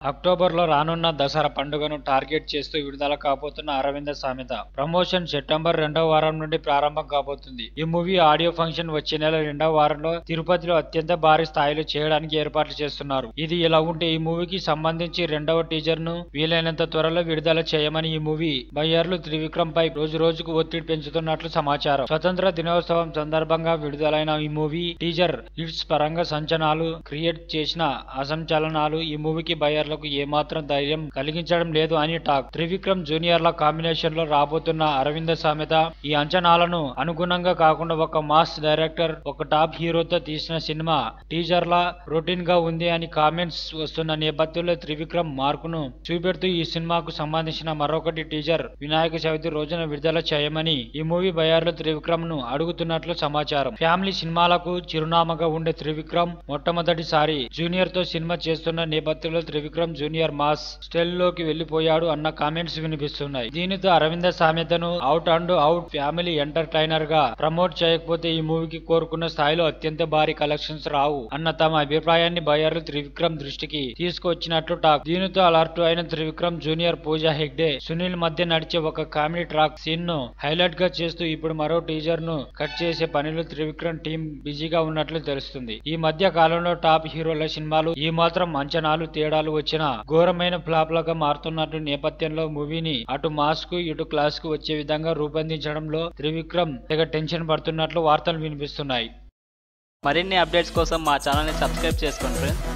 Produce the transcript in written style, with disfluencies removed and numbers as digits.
అక్టోబర్లో రానున్న దసరా పండుగను టార్గెట్ చేస్తూ విడుదల కాబోతున్న అరవింద సామెత ప్రమోషన్ సెప్టెంబర్ 2వ వారం నుండి ప్రారంభం కాబోతుంది. ఈ మూవీ ఆడియో ఫంక్షన్ వచ్చే నెల 2వ వారంలో తిరుపతిలో అత్యంత భారీ స్థాయిలో చేయడానికి ఏర్పాట్లు చేస్తున్నారు. ఇది ఇలా ఉంటే ఈ మూవీకి సంబంధించి 2వ టీజర్ ను వీలైనంత త్వరలో విడుదల చేయమని ఈ మూవీ బయ్యర్లు త్రివిక్రమ్ పై రోజు రోజుకు ఒత్తిడి పెంచుతున్నట్లు సమాచారం. స్వతంత్ర దినోత్సవం సందర్భంగా విడుదలైన ఈ మూవీ టీజర్ హిట్స్ పరంగా సంచలనాలు క్రియేట్ చేసిన అసంచలనాలు ఈ మూవీకి బయ్యర్లకు ఏమాత్రం ధైర్యం కలిగించడం లేదు అని టాక్. త్రివిక్రమ్ జూనియర్ల కాంబినేషన్ లో రాబోతున్న అరవింద సామెత ఈ అంచనాలను అనుగుణంగా కాకుండా ఒక మాస్ డైరెక్టర్ ఒక టాప్ హీరోతో తీసిన సినిమా టీజర్ లా రొటీన్ గా ఉంది అని కామెంట్స్ వస్తున్న నేపథ్యంలో త్రివిక్రమ్ మార్కును చూపెడుతూ ఈ సినిమాకు సంబంధించిన మరొకటి టీజర్ వినాయక చవితి రోజున విడుదల చేయమని ఈ మూవీ బయ్యర్లు త్రివిక్రమ్ ను అడుగుతున్నట్లు సమాచారం. ఫ్యామిలీ సినిమాలకు చిరునామాగా ఉండే త్రివిక్రమ్ మొట్టమొదటిసారి జూనియర్ తో సినిమా చేస్తున్న నేపథ్యంలో త్రివిక్రమ్ జూనియర్ మాస్ స్టైల్ లోకి వెళ్లిపోయాడు అన్న కామెంట్స్ వినిపిస్తున్నాయి. దీనితో అరవింద సామెతను out and out family entertainer గా ప్రమోట్ చేయకపోతే ఈ మూవీకి కోరుకున్న స్థాయిలో అత్యంత భారీ కలెక్షన్స్ రావు అన్న తమ అభిప్రాయాన్ని బయ్యర్లు త్రివిక్రమ్ దృష్టికి తీసుకొచ్చినట్లు టాక్. దీనితో అలర్ట్ అయిన త్రివిక్రమ్ జూనియర్, పూజా హెగ్డే, సునీల్ మధ్య నడిచే ఒక కామెడీ ట్రాక్ సీన్ ను హైలైట్ గా చేస్తూ ఇప్పుడు మరో టీజర్ ను కట్ చేసే పనిలో త్రివిక్రమ్ టీం బిజీగా ఉన్నట్లు తెలుస్తుంది. ఈ మధ్య కాలంలో టాప్ హీరోల సినిమాలు ఈ మాత్రం అంచనాలు తేడాలు వచ్చిన ఘోరమైన ఫ్లాప్ లాగా మారుతున్నట్టు నేపథ్యంలో మూవీని అటు మాస్ కు ఇటు క్లాస్ కు వచ్చే విధంగా రూపొందించడంలో త్రివిక్రమ్ తెగ టెన్షన్ పడుతున్నట్లు వార్తలు వినిపిస్తున్నాయి. మరిన్ని అప్డేట్స్ కోసం మా ఛానల్ ని సబ్స్క్రైబ్ చేసుకోండి ఫ్రెండ్స్.